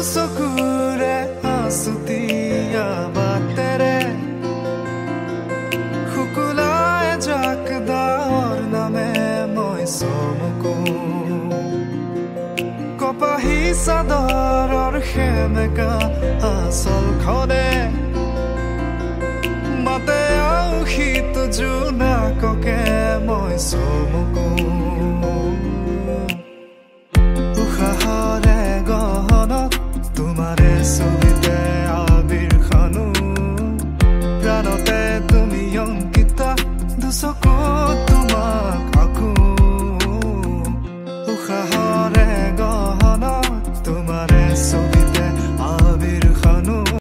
চকুৰে আছুতীয়া বাটেৰে শুকুলাই জাক দাৱৰ নামে মই চমকো কপাহী চাদৰৰ সেমেকা আচলখনে